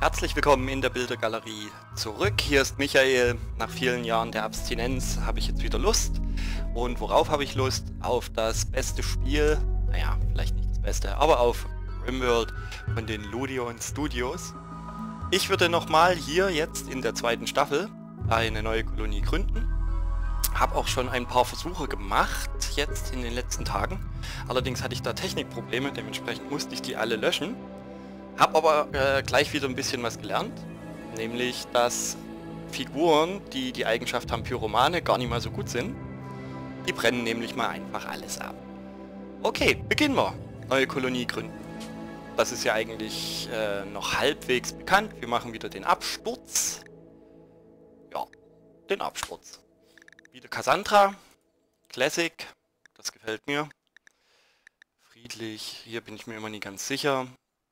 Herzlich willkommen in der Bildergalerie zurück. Hier ist Michael. Nach vielen Jahren der Abstinenz habe ich jetzt wieder Lust. Und worauf habe ich Lust? Auf das beste Spiel, naja, vielleicht nicht das beste, aber auf RimWorld von den Ludion Studios. Ich würde nochmal hier jetzt in der zweiten Staffel eine neue Kolonie gründen. Habe auch schon ein paar Versuche gemacht, jetzt in den letzten Tagen. Allerdings hatte ich da Technikprobleme, dementsprechend musste ich die alle löschen. Hab aber gleich wieder ein bisschen was gelernt, nämlich dass Figuren, die die Eigenschaft haben Pyromane, gar nicht mal so gut sind. Die brennen nämlich mal einfach alles ab. Okay, beginnen wir. Neue Kolonie gründen. Das ist ja eigentlich noch halbwegs bekannt. Wir machen wieder den Absturz. Ja, den Absturz. Wieder Cassandra. Classic. Das gefällt mir. Friedlich. Hier bin ich mir immer nie ganz sicher.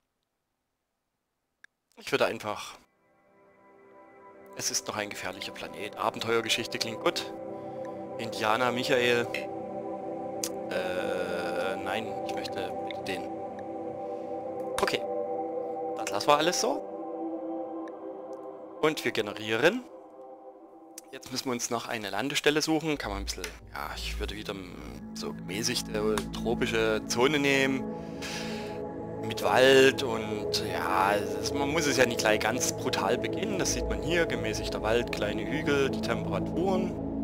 Ich würde einfach... Es ist noch ein gefährlicher Planet. Abenteuergeschichte klingt gut. Indianer Michael. Nein, ich möchte bitte den. Okay. Das lassen wir alles so. Und wir generieren. Jetzt müssen wir uns noch eine Landestelle suchen. Kann man ein bisschen... Ja, ich würde wieder so gemäßigte tropische Zone nehmen. Mit Wald und ja, man muss es ja nicht gleich ganz brutal beginnen. Das sieht man hier, gemäßigter Wald, kleine Hügel, die Temperaturen.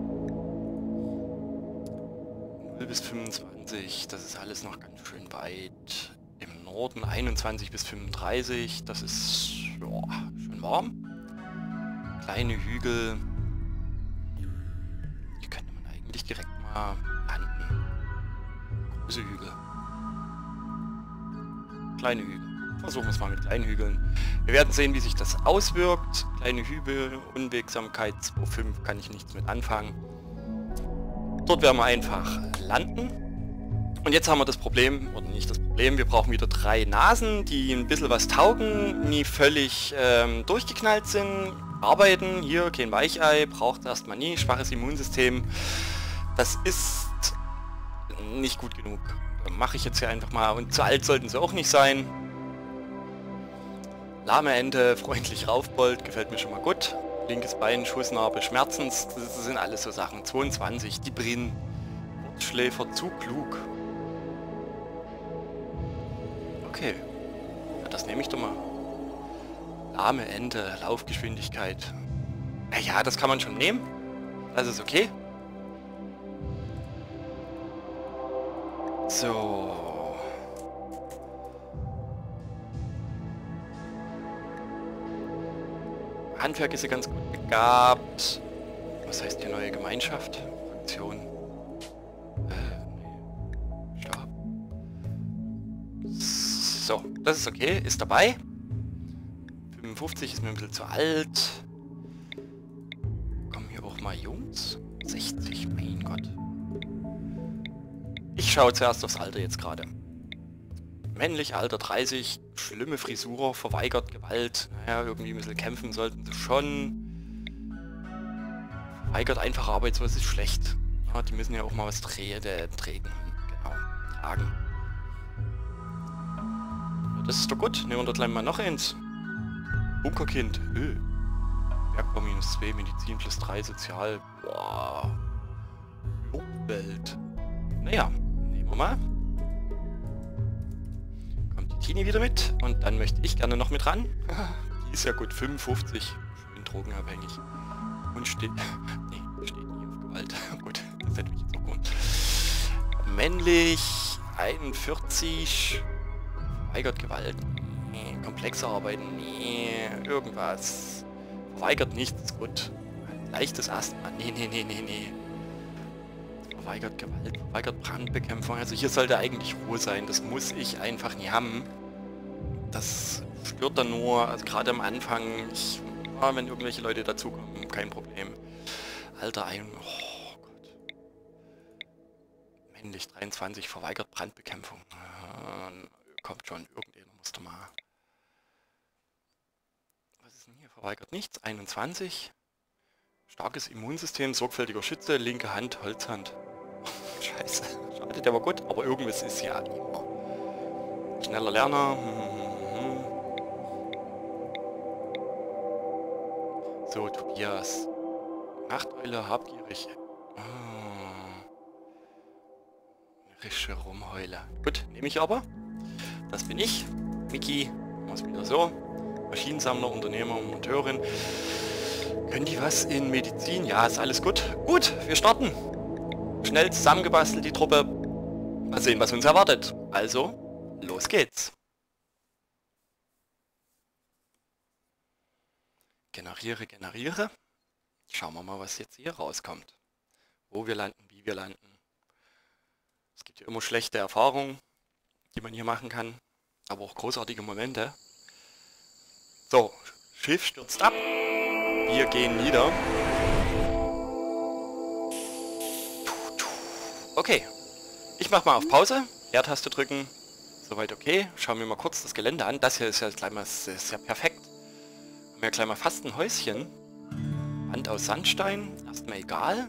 0 bis 25, das ist alles noch ganz schön weit. Im Norden 21 bis 35, das ist ja, schön warm. Kleine Hügel. Die könnte man eigentlich direkt mal landen. Große Hügel. Kleine Hügel. Versuchen wir es mal mit kleinen Hügeln. Wir werden sehen, wie sich das auswirkt. Kleine Hügel, Unwegsamkeit 2,5 kann ich nichts mit anfangen. Dort werden wir einfach landen. Und jetzt haben wir das Problem, oder nicht das Problem, wir brauchen wieder 3 Nasen, die ein bisschen was taugen, nie völlig durchgeknallt sind. Arbeiten, hier kein Weichei, braucht erstmal nie, schwaches Immunsystem. Das ist nicht gut genug. Mache ich jetzt hier einfach mal. Und zu alt sollten sie auch nicht sein. Lahme Ente, freundlich Raufbold, gefällt mir schon mal gut. Linkes Bein, Schussnarbe, Schmerzens, das sind alles so Sachen. 22, die Brin. Wortschläfer, zu klug. Okay. Ja, das nehme ich doch mal. Lahme Ente, Laufgeschwindigkeit. Ja, das kann man schon nehmen. Das ist okay. So. Handwerk ist ja ganz gut begabt. Was heißt die neue Gemeinschaft? Fraktion. Nee. Stopp. So, das ist okay. Ist dabei. 55 ist mir ein bisschen zu alt. Kommen hier auch mal Jungs? 60, mein Gott. Ich schaue zuerst aufs Alter jetzt gerade. Männlich, Alter 30, schlimme Frisur, verweigert Gewalt. Naja, irgendwie ein bisschen kämpfen sollten sie schon. Verweigert einfache Arbeitsweise ist schlecht. Ja, die müssen ja auch mal was tragen. Genau, tragen. Das ist doch gut. Nehmen wir dort gleich mal noch eins. Bunkerkind. Bergbau -2, Medizin +3, Sozial. Boah. Umwelt. Naja. Mal. Kommt die Tini wieder mit und dann möchte ich gerne noch mit ran. Die ist ja gut 55, schön drogenabhängig und steht nee, steht nie auf Gewalt. Gut, das hätte mich jetzt auch gut. Männlich 41, verweigert Gewalt, nee, komplexe Arbeiten, nee, irgendwas, verweigert nichts, gut, leichtes Asthma, nee. Verweigert Gewalt, verweigert Brandbekämpfung. Also hier sollte eigentlich Ruhe sein. Das muss ich einfach nie haben. Das stört dann nur, also gerade am Anfang, wenn irgendwelche Leute dazukommen, kein Problem. Alter, oh Gott. Männlich 23, verweigert Brandbekämpfung. Kommt schon, irgendjemand musste mal. Was ist denn hier? Verweigert nichts. 21. Starkes Immunsystem, sorgfältiger Schütze, linke Hand, Holzhand. Scheiße, schade, der war gut, aber irgendwas ist ja immer. Schneller Lerner. So, Tobias. Nachteule, habgierig. Oh. Rische Rumheule. Gut, nehme ich aber. Das bin ich. Miki. Was wieder so. Maschinensammler, Unternehmer, Monteurin. Können die was in Medizin? Ja, ist alles gut. Gut, wir starten. Schnell zusammengebastelt die Truppe. Mal sehen, was uns erwartet. Also, los geht's. Generiere. Schauen wir mal, was jetzt hier rauskommt. Wo wir landen, wie wir landen. Es gibt ja immer schlechte Erfahrungen, die man hier machen kann. Aber auch großartige Momente. So, Schiff stürzt ab. Wir gehen nieder. Okay. Ich mach mal auf Pause. R-Taste drücken. Soweit okay. Schauen wir mal kurz das Gelände an. Das hier ist ja gleich mal ist ja perfekt. Haben wir gleich mal fast ein Häuschen. Wand aus Sandstein. Erstmal egal.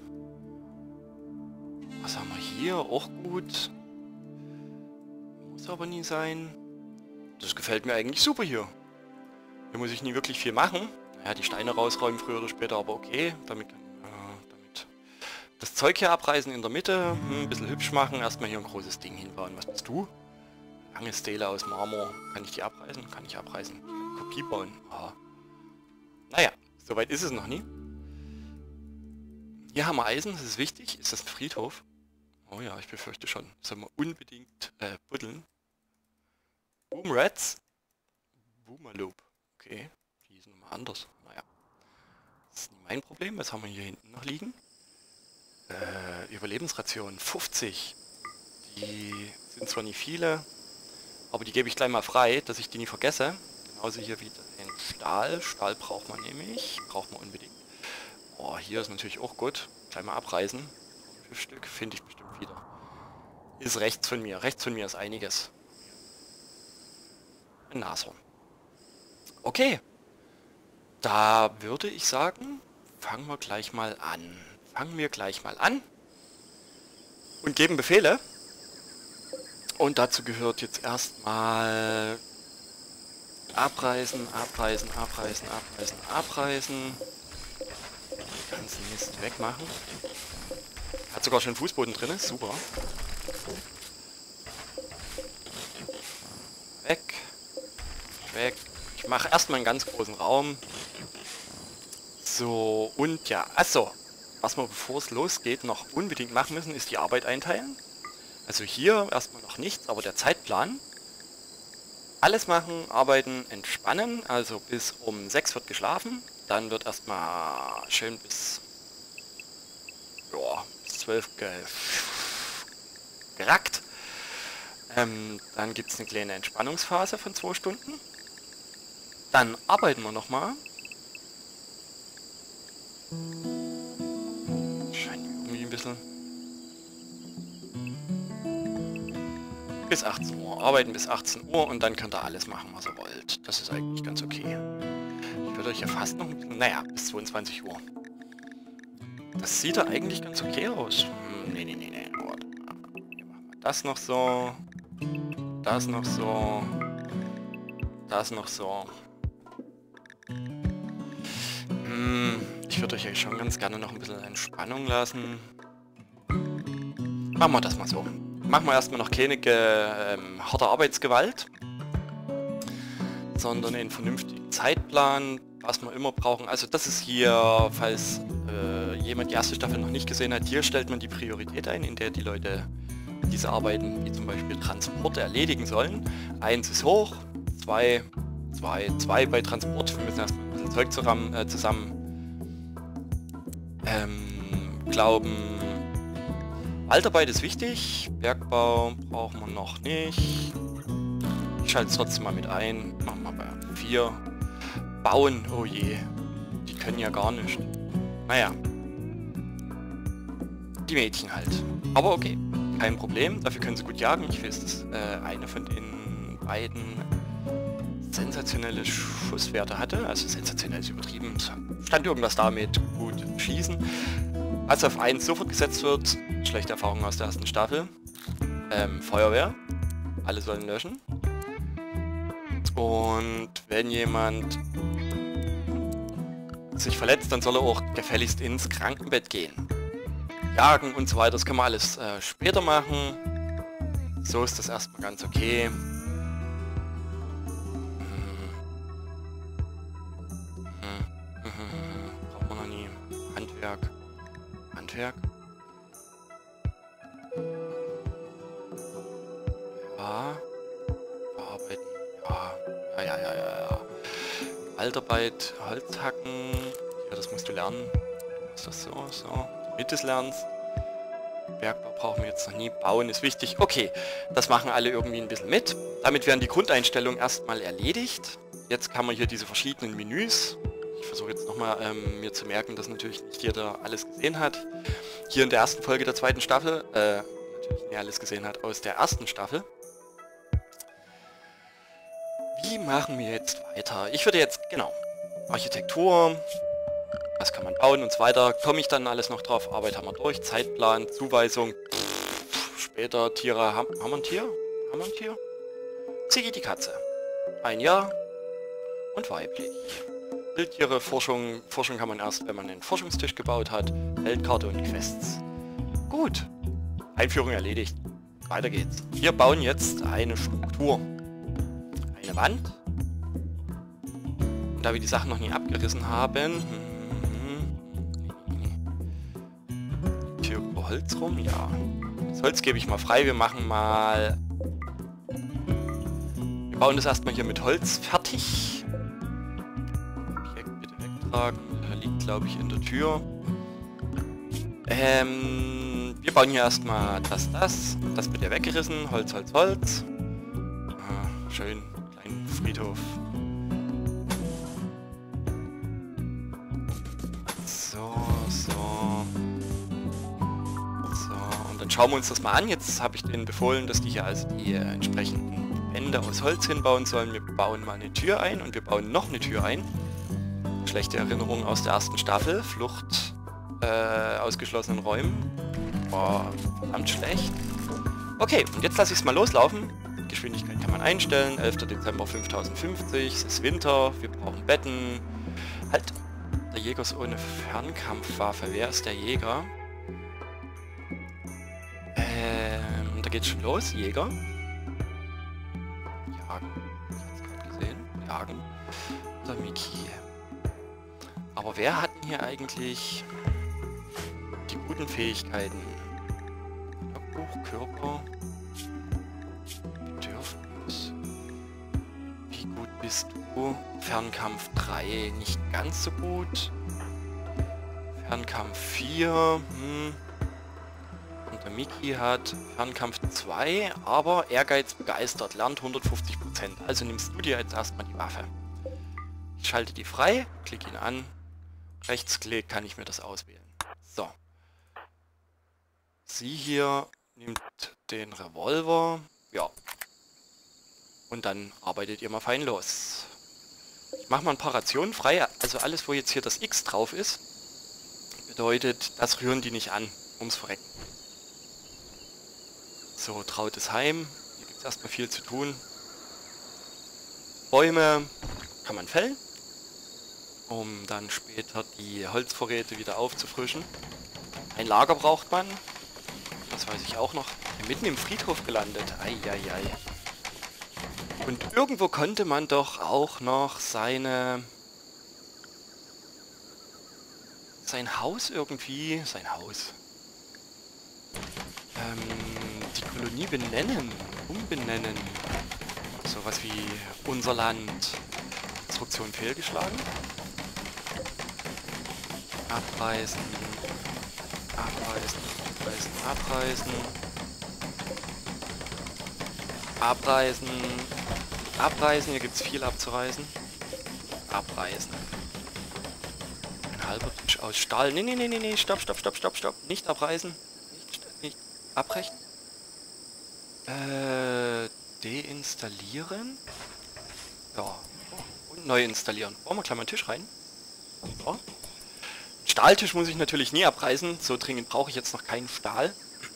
Was haben wir hier? Auch gut. Muss aber nie sein. Das gefällt mir eigentlich super hier. Hier muss ich nie wirklich viel machen. Naja, die Steine rausräumen früher oder später, aber okay. Damit das Zeug hier abreißen in der Mitte. Ein bisschen hübsch machen. Erstmal hier ein großes Ding hinbauen. Was bist du? Lange Stele aus Marmor. Kann ich die abreißen? Kann ich abreißen. Kopie bauen. Ah. Naja, soweit ist es noch nie. Hier haben wir Eisen, das ist wichtig. Ist das ein Friedhof? Oh ja, ich befürchte schon. Sollen wir unbedingt buddeln. Boom Rats. Boomerloop. Okay, die sind nochmal anders. Naja. Das ist nicht mein Problem. Was haben wir hier hinten noch liegen? Überlebensrationen. 50. Die sind zwar nicht viele, aber die gebe ich gleich mal frei, dass ich die nie vergesse. Genauso hier wieder den Stahl. Stahl braucht man nämlich. Braucht man unbedingt. Oh, hier ist natürlich auch gut. Gleich mal abreißen. 5 Stück finde ich bestimmt wieder. Ist rechts von mir. Rechts von mir ist einiges. Ein Nashorn. Okay. Da würde ich sagen, fangen wir gleich mal an. Und geben Befehle. Und dazu gehört jetzt erstmal abreißen. Den ganzen Mist wegmachen. Hat sogar schon Fußboden drin, super. Weg. Ich mache erstmal einen ganz großen Raum. So, und ja, achso. Was wir, bevor es losgeht, noch unbedingt machen müssen, ist die Arbeit einteilen. Also hier erstmal noch nichts, aber der Zeitplan. Alles machen, arbeiten, entspannen. Also bis um 6 wird geschlafen. Dann wird erstmal schön bis 12 gerackt. Dann gibt es eine kleine Entspannungsphase von 2 Stunden. Dann arbeiten wir nochmal. Scheint irgendwie ein bisschen. Bis 18 Uhr. Arbeiten bis 18 Uhr und dann könnt ihr alles machen, was ihr wollt. Das ist eigentlich ganz okay. Ich würde euch ja fast noch ein bisschen. Naja, bis 22 Uhr. Das sieht ja eigentlich ganz okay aus. Nee. Warte mal. Hier machen wir das noch so. Das noch so. Das noch so. Ich würde euch ja schon ganz gerne noch ein bisschen Entspannung lassen. Machen wir das mal so. Machen wir erstmal noch keine harte Arbeitsgewalt, sondern einen vernünftigen Zeitplan, was wir immer brauchen. Also das ist hier, falls jemand die erste Staffel noch nicht gesehen hat, hier stellt man die Priorität ein, in der die Leute diese Arbeiten, wie zum Beispiel Transporte, erledigen sollen. 1 ist hoch, 2 bei Transport. Wir müssen erstmal ein bisschen Zeug zusammen glauben. Waldarbeit ist wichtig, Bergbau brauchen wir noch nicht. Ich schalte es trotzdem mal mit ein. Machen wir bei 4. Bauen, oh je. Die können ja gar nicht. Naja. Die Mädchen halt. Aber okay, kein Problem. Dafür können sie gut jagen. Ich weiß, dass eine von den beiden sensationelle Schusswerte hatte. Also sensationell ist übertrieben. Stand irgendwas damit. Gut schießen. Als auf 1 sofort gesetzt wird, schlechte Erfahrung aus der ersten Staffel. Feuerwehr. Alle sollen löschen. Und wenn jemand sich verletzt, dann soll er auch gefälligst ins Krankenbett gehen. Jagen und so weiter, das können wir alles später machen. So ist das erstmal ganz okay. Brauchen wir noch nie. Handwerk. Handwerk. Ja. Bearbeiten. Ja. Waldarbeit, Holz hacken. Ja, das musst du lernen. Ist das so? Damit du es lernst. Bergbau brauchen wir jetzt noch nie. Bauen ist wichtig. Okay, das machen alle irgendwie ein bisschen mit. Damit werden die Grundeinstellungen erstmal erledigt. Jetzt kann man hier diese verschiedenen Menüs. Ich versuche jetzt nochmal mir zu merken, dass natürlich nicht jeder alles gesehen hat. Hier in der ersten Folge der zweiten Staffel, natürlich nicht alles gesehen hat aus der ersten Staffel. Wie machen wir jetzt weiter? Ich würde jetzt, genau, Architektur, was kann man bauen und so weiter. Komme ich dann alles noch drauf? Arbeit haben wir durch, Zeitplan, Zuweisung. Später Tiere, haben wir ein Tier? Haben wir ein Tier? Ziggy die Katze. 1 Jahr und weiblich. Wildtiere, Forschung kann man erst, wenn man einen Forschungstisch gebaut hat. Weltkarte und Quests. Gut. Einführung erledigt. Weiter geht's. Wir bauen jetzt eine Struktur. Eine Wand. Und da wir die Sachen noch nie abgerissen haben... Hier über Holz rum, ja. Das Holz gebe ich mal frei. Wir machen mal... Wir bauen das erstmal hier mit Holz fertig. Objekt bitte wegtragen. Der liegt, glaube ich, in der Tür. Wir bauen hier erstmal das wird ja weggerissen. Holz. Schön, kleinen Friedhof. So. Und dann schauen wir uns das mal an. Jetzt habe ich denen befohlen, dass die hier also die entsprechenden Wände aus Holz hinbauen sollen. Wir bauen mal eine Tür ein und wir bauen noch eine Tür ein. Schlechte Erinnerungen aus der ersten Staffel. Flucht ausgeschlossenen Räumen. Boah, verdammt schlecht. Okay, und jetzt lasse ich es mal loslaufen. Geschwindigkeit kann man einstellen. 11. Dezember 5050. Es ist Winter. Wir brauchen Betten. Halt. Der Jäger ist ohne Fernkampfwaffe. Wer ist der Jäger? Da geht's schon los. Jäger. Jagen. Ich hab's gerade gesehen. Jagen. Der Miki. Aber wer hat denn hier eigentlich die guten Fähigkeiten? Logbuch, Körper, Bedürfnis. Wie gut bist du? Fernkampf 3, nicht ganz so gut. Fernkampf 4, Und der Miki hat Fernkampf 2, aber Ehrgeiz begeistert, lernt 150%. Also nimmst du dir jetzt erstmal die Waffe. Ich schalte die frei, klicke ihn an. Rechtsklick kann ich mir das auswählen. So. Sie hier nimmt den Revolver. Ja. Und dann arbeitet ihr mal fein los. Ich mache mal ein paar Rationen frei. Also alles, wo jetzt hier das X drauf ist, bedeutet, das rühren die nicht an. Ums Verrecken. So, trautes Heim. Hier gibt es erstmal viel zu tun. Bäume kann man fällen, um dann später die Holzvorräte wieder aufzufrischen. Ein Lager braucht man. Das weiß ich auch noch. Mitten im Friedhof gelandet. Eieiei. Und irgendwo konnte man doch auch noch sein Haus irgendwie... Sein Haus. Die Kolonie benennen. Umbenennen. Sowas wie unser Land. Instruktion fehlgeschlagen. Abreißen. Abreißen. Abreißen. Abreißen. Abreißen. Hier gibt es viel abzureißen. Abreißen. Ein halber Tisch aus Stahl. Nee. Stopp. Nicht abreißen. Nicht abbrechen. Deinstallieren. Ja. Und neu installieren. Bauen wir gleich mal einen Tisch rein. So. Stahltisch muss ich natürlich nie abreißen. So dringend brauche ich jetzt noch keinen Stahl.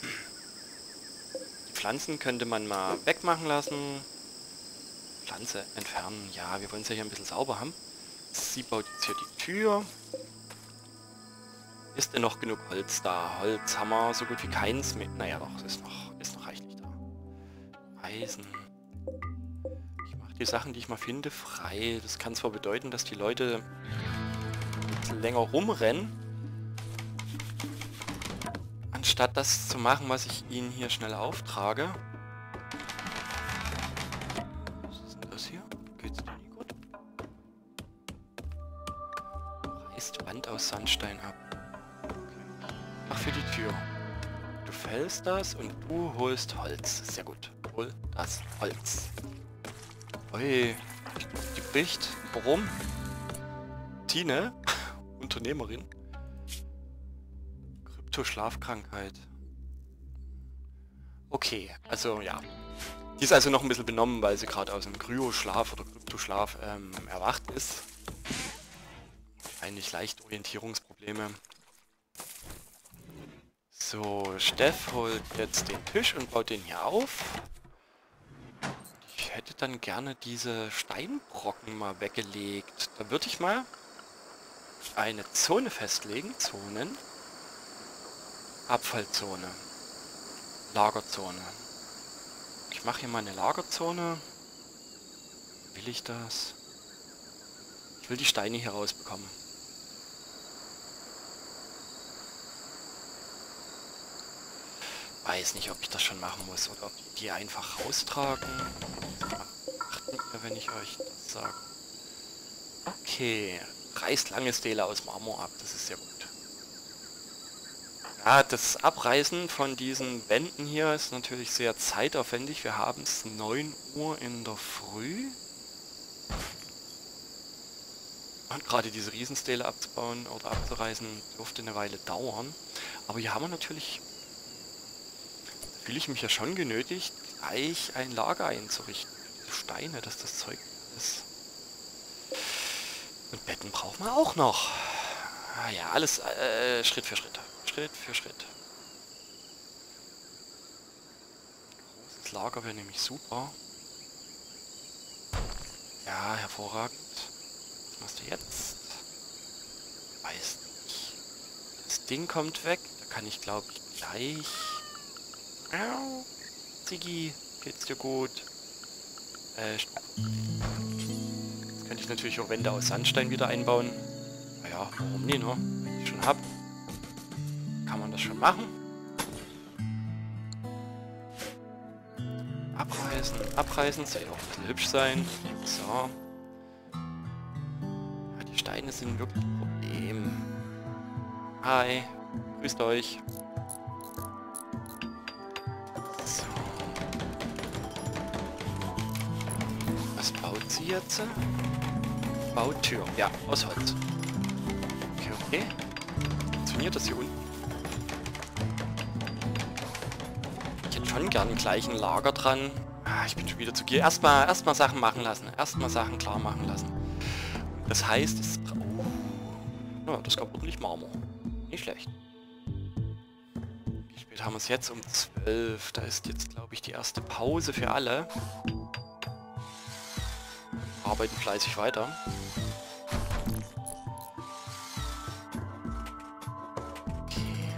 Die Pflanzen könnte man mal wegmachen lassen. Pflanze entfernen. Ja, wir wollen es ja hier ein bisschen sauber haben. Sie baut jetzt hier die Tür. Ist denn noch genug Holz da? Holz haben wir so gut wie keins mehr. Naja, doch, ist noch reichlich da. Eisen. Ich mache die Sachen, die ich mal finde, frei. Das kann zwar bedeuten, dass die Leute ein bisschen länger rumrennen, anstatt das zu machen, was ich ihnen hier schnell auftrage. Was ist denn das hier? Geht's dir nie gut? Reißt Wand aus Sandstein ab. Okay. Ach, für die Tür. Du fällst das und du holst Holz. Sehr gut. Hol das Holz. Ui, die bricht. Warum? Tine, Unternehmerin. Krypto-Schlafkrankheit. Okay, also ja. Die ist also noch ein bisschen benommen, weil sie gerade aus dem Kryoschlaf oder Kryptoschlaf erwacht ist. Eigentlich leicht Orientierungsprobleme. So, Steff holt jetzt den Tisch und baut den hier auf. Ich hätte dann gerne diese Steinbrocken mal weggelegt. Da würde ich mal eine Zone festlegen. Zonen. Abfallzone. Lagerzone. Ich mache hier mal eine Lagerzone. Will ich das? Ich will die Steine hier rausbekommen. Weiß nicht, ob ich das schon machen muss oder ob die einfach raustragen. Achten ihr, wenn ich euch das sage. Okay, reißt lange Stele aus Marmor ab, das ist sehr gut. Ja, das Abreißen von diesen Wänden hier ist natürlich sehr zeitaufwendig. Wir haben es 9 Uhr in der Früh. Und gerade diese Riesenstele abzubauen oder abzureißen dürfte eine Weile dauern. Aber hier haben wir natürlich... fühle ich mich ja schon genötigt, gleich ein Lager einzurichten. Diese Steine, dass das Zeug ist. Und Betten brauchen wir auch noch. Ah ja, alles Schritt für Schritt. Schritt für Schritt. Großes Lager wäre nämlich super. Ja, hervorragend. Was machst du jetzt? Weiß nicht. Das Ding kommt weg. Da kann ich, glaube ich, gleich... Au, Ziggy, geht's dir gut? Jetzt könnte ich natürlich auch Wände aus Sandstein wieder einbauen. Naja, warum nicht, ne? Wenn ich schon hab, kann man das schon machen. Abreißen, abreißen, soll ja auch ein bisschen hübsch sein. So. Ja, die Steine sind wirklich ein Problem. Hi, grüßt euch. So. Was baut sie jetzt? Bautür. Ja, aus Holz. Okay, okay. Funktioniert das hier unten? Ich hätte schon gern gleich ein Lager dran. Ah, ich bin schon wieder zu gier. Erstmal Sachen machen lassen. Erstmal Sachen klar machen lassen. Das heißt, es... Oh. Ja, das gab ordentlich Marmor. Nicht schlecht. Wie spät haben wir es jetzt? Um 12. Da ist jetzt, glaube ich, die erste Pause für alle. Arbeiten fleißig weiter. Okay.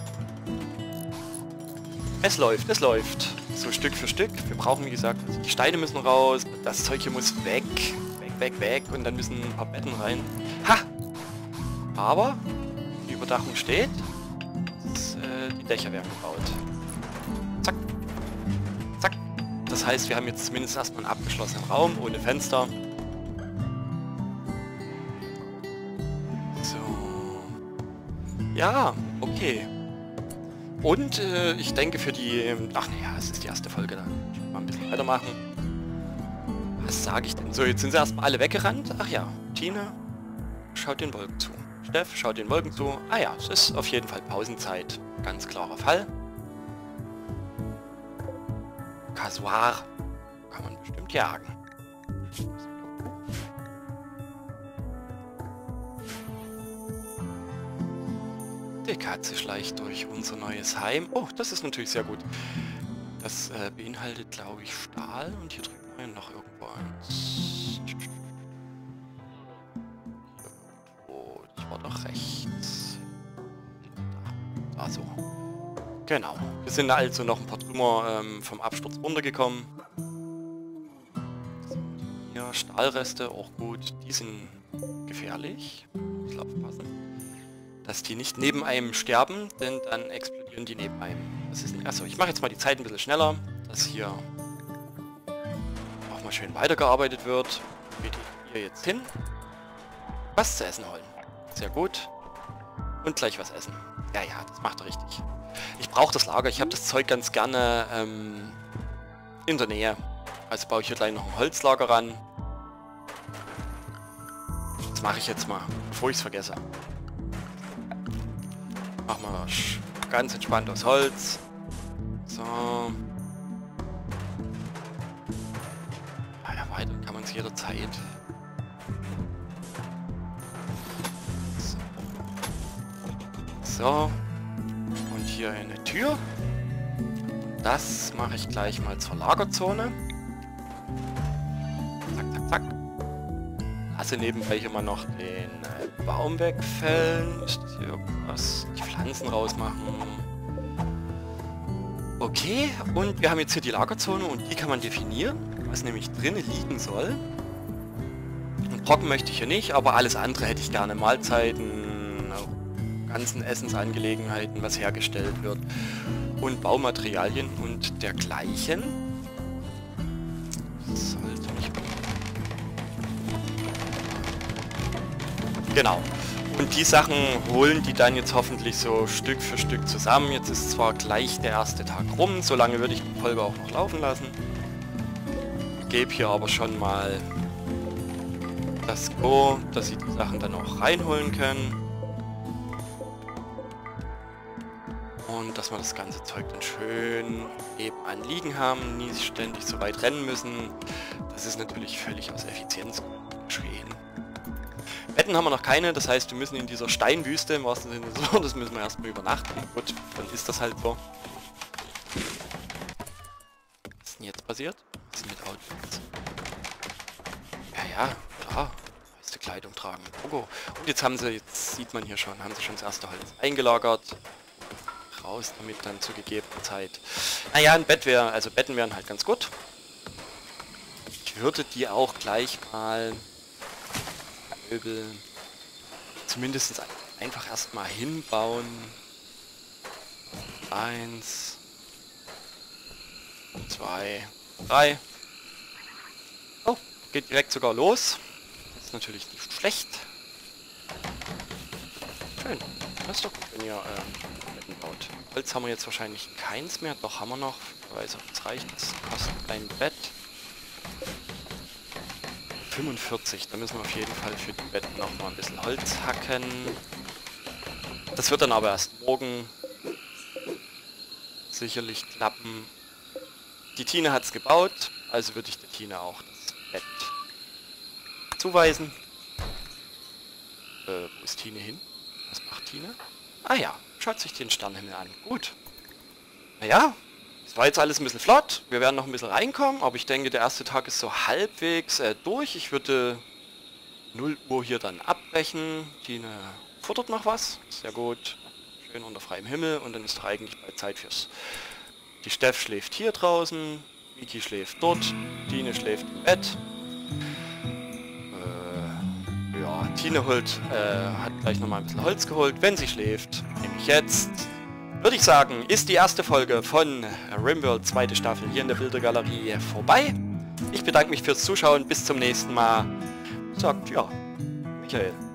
Es läuft, es läuft. So Stück für Stück. Wir brauchen, wie gesagt, also die Steine müssen raus. Das Zeug hier muss weg. Weg, weg, weg. Und dann müssen ein paar Betten rein. Ha! Aber die Überdachung steht. Die Dächer werden gebaut. Zack. Zack. Das heißt, wir haben jetzt zumindest erstmal einen abgeschlossenen Raum ohne Fenster. So. Ja, okay. Und ich denke für die... Ach naja, es ist die erste Folge, dann mal ein bisschen weitermachen. Was sage ich denn? So, jetzt sind sie erstmal alle weggerannt. Ach ja, Tine schaut den Wolken zu. Steff schaut den Wolken zu. Ah ja, es ist auf jeden Fall Pausenzeit. Ganz klarer Fall. Kasuar kann man bestimmt jagen. Die Katze schleicht durch unser neues Heim. Oh, das ist natürlich sehr gut. Das beinhaltet, glaube ich, Stahl. Und hier drüben wir noch irgendwo eins. Oh, ich war doch rechts. war so. Genau. Wir sind also noch ein paar Trümmer vom Absturz runtergekommen. Ja, Stahlreste, auch gut. Die sind gefährlich. Muss aufpassen, dass die nicht neben einem sterben, denn dann explodieren die neben einem. Das ist achso, ich mache jetzt mal die Zeit ein bisschen schneller, dass hier auch mal schön weitergearbeitet wird. Geht ihr jetzt hin? Was zu essen holen. Sehr gut. Und gleich was essen. Ja, ja, das macht er richtig. Ich brauche das Lager. Ich habe das Zeug ganz gerne in der Nähe. Also baue ich hier gleich noch ein Holzlager ran. Das mache ich jetzt mal, bevor ich es vergesse. Machen wir ganz entspannt aus Holz. So. Ja, weiter kann man es jederzeit. So. Und hier eine Tür. Das mache ich gleich mal zur Lagerzone. Zack, zack, zack. Lasse nebenbei hier mal noch den Baum wegfällen. Ist hier irgendwas? Die Pflanzen rausmachen. Okay, und wir haben jetzt hier die Lagerzone und die kann man definieren, was nämlich drinnen liegen soll. Und Brocken möchte ich hier nicht, aber alles andere hätte ich gerne. Mahlzeiten, ganzen Essensangelegenheiten, was hergestellt wird. Und Baumaterialien und dergleichen. Sollte nicht... Genau. Und die Sachen holen die dann jetzt hoffentlich so Stück für Stück zusammen. Jetzt ist zwar gleich der erste Tag rum, solange würde ich die Folge auch noch laufen lassen. Gebe hier aber schon mal das Go, dass sie die Sachen dann auch reinholen können. Und dass wir das ganze Zeug dann schön nebenan liegen haben, nie ständig so weit rennen müssen. Das ist natürlich völlig aus Effizienzgründen geschehen. Betten haben wir noch keine, das heißt, wir müssen in dieser Steinwüste, im wahrsten Sinne so, das müssen wir erstmal übernachten. Gut, dann ist das halt so. Was ist denn jetzt passiert? Was ist mit Outfits? Ja, klar. Meiste Kleidung tragen. Logo. Und jetzt haben sie, jetzt sieht man hier schon, haben sie schon das erste Holz eingelagert. Raus damit dann zur gegebenen Zeit. Naja, ein Bett wäre, also Betten wären halt ganz gut. Ich würde die auch gleich mal Möbel zumindest einfach erstmal hinbauen. 1, 2, 3. Oh, geht direkt sogar los. Das ist natürlich nicht schlecht. Schön. Das ist doch gut, wenn ihr Betten baut. Holz haben wir jetzt wahrscheinlich keins mehr. Doch, haben wir noch. Ich weiß, ob das reicht. Das kostet ein Bett 45. Da müssen wir auf jeden Fall für die Betten noch mal ein bisschen Holz hacken. Das wird dann aber erst morgen sicherlich klappen. Die Tine hat es gebaut, also würde ich der Tine auch das Bett zuweisen. Wo ist Tine hin? Was macht Tine? Ah ja, schaut sich den Sternenhimmel an. Gut. Naja, es war jetzt alles ein bisschen flott. Wir werden noch ein bisschen reinkommen, aber ich denke, der erste Tag ist so halbwegs durch. Ich würde 0 Uhr hier dann abbrechen. Tine futtert noch was. Sehr gut. Schön unter freiem Himmel und dann ist doch eigentlich bald Zeit fürs... Die Steff schläft hier draußen, Miki schläft dort, Tine schläft im Bett. Ja, Tine hat gleich nochmal ein bisschen Holz geholt. Wenn sie schläft, nämlich jetzt, würde ich sagen, ist die erste Folge von Rimworld, zweite Staffel, hier in der Bildergalerie vorbei. Ich bedanke mich fürs Zuschauen, bis zum nächsten Mal. Sagt, ja, Michael.